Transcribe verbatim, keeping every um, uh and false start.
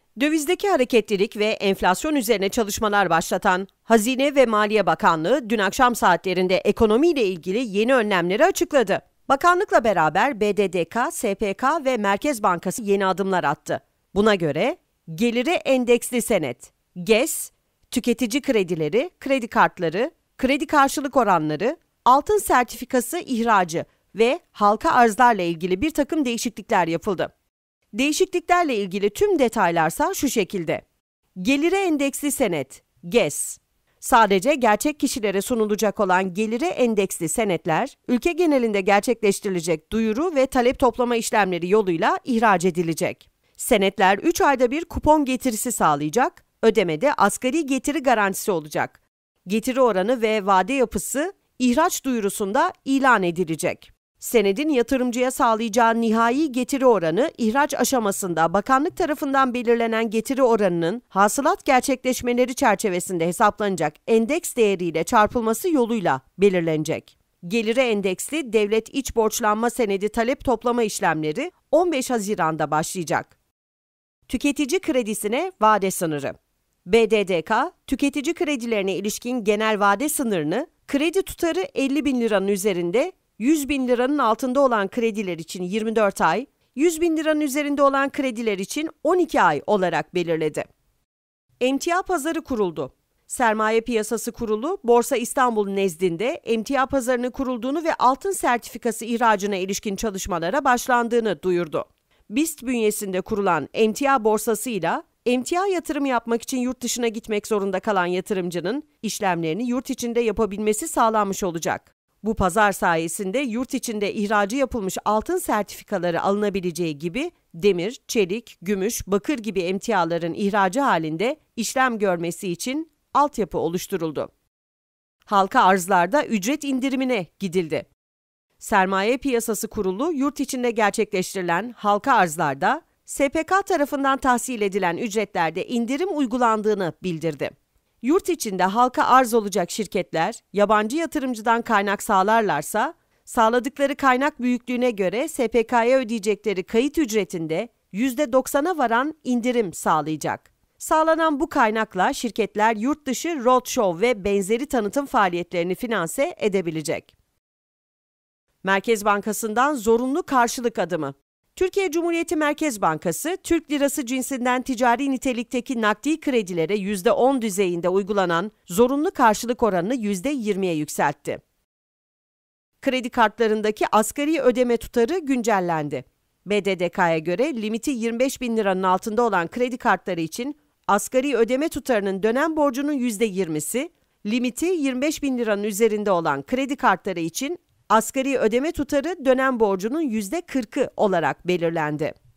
Dövizdeki hareketlilik ve enflasyon üzerine çalışmalar başlatan Hazine ve Maliye Bakanlığı dün akşam saatlerinde ekonomiyle ilgili yeni önlemleri açıkladı. Bakanlıkla beraber B D D K, S P K ve Merkez Bankası yeni adımlar attı. Buna göre gelire endeksli senet, GES, tüketici kredileri, kredi kartları, kredi karşılık oranları, altın sertifikası ihracı ve halka arzlarla ilgili bir takım değişiklikler yapıldı. Değişikliklerle ilgili tüm detaylarsa şu şekilde. Gelire endeksli senet, GES. Sadece gerçek kişilere sunulacak olan gelire endeksli senetler, ülke genelinde gerçekleştirilecek duyuru ve talep toplama işlemleri yoluyla ihraç edilecek. Senetler üç ayda bir kupon getirisi sağlayacak, ödemede asgari getiri garantisi olacak. Getiri oranı ve vade yapısı ihraç duyurusunda ilan edilecek. Senedin yatırımcıya sağlayacağı nihai getiri oranı ihraç aşamasında bakanlık tarafından belirlenen getiri oranının hasılat gerçekleşmeleri çerçevesinde hesaplanacak endeks değeriyle çarpılması yoluyla belirlenecek. Gelire endeksli devlet iç borçlanma senedi talep toplama işlemleri on beş Haziran'da başlayacak. Tüketici kredisine vade sınırı. B D D K, tüketici kredilerine ilişkin genel vade sınırını kredi tutarı elli bin liranın üzerinde, yüz bin liranın altında olan krediler için yirmi dört ay, yüz bin liranın üzerinde olan krediler için on iki ay olarak belirledi. Emtia pazarı kuruldu. Sermaye Piyasası Kurulu, Borsa İstanbul nezdinde emtia pazarının kurulduğunu ve altın sertifikası ihracına ilişkin çalışmalara başlandığını duyurdu. BIST bünyesinde kurulan emtia borsasıyla emtia yatırımı yapmak için yurt dışına gitmek zorunda kalan yatırımcının işlemlerini yurt içinde yapabilmesi sağlanmış olacak. Bu pazar sayesinde yurt içinde ihracı yapılmış altın sertifikaları alınabileceği gibi demir, çelik, gümüş, bakır gibi emtiaların ihracı halinde işlem görmesi için altyapı oluşturuldu. Halka arzlarda ücret indirimine gidildi. Sermaye Piyasası Kurulu yurt içinde gerçekleştirilen halka arzlarda S P K tarafından tahsil edilen ücretlerde indirim uygulandığını bildirdi. Yurt içinde halka arz olacak şirketler, yabancı yatırımcıdan kaynak sağlarlarsa, sağladıkları kaynak büyüklüğüne göre S P K'ya ödeyecekleri kayıt ücretinde yüzde doksana varan indirim sağlayacak. Sağlanan bu kaynakla şirketler yurt dışı roadshow ve benzeri tanıtım faaliyetlerini finanse edebilecek. Merkez Bankası'ndan zorunlu karşılık adımı. Türkiye Cumhuriyeti Merkez Bankası, Türk lirası cinsinden ticari nitelikteki nakdi kredilere yüzde on düzeyinde uygulanan zorunlu karşılık oranını yüzde yirmiye yükseltti. Kredi kartlarındaki asgari ödeme tutarı güncellendi. B D D K'ya göre limiti yirmi beş bin liranın altında olan kredi kartları için asgari ödeme tutarının dönem borcunun yüzde yirmisi, limiti yirmi beş bin liranın üzerinde olan kredi kartları için asgari ödeme tutarı dönem borcunun yüzde kırkı olarak belirlendi.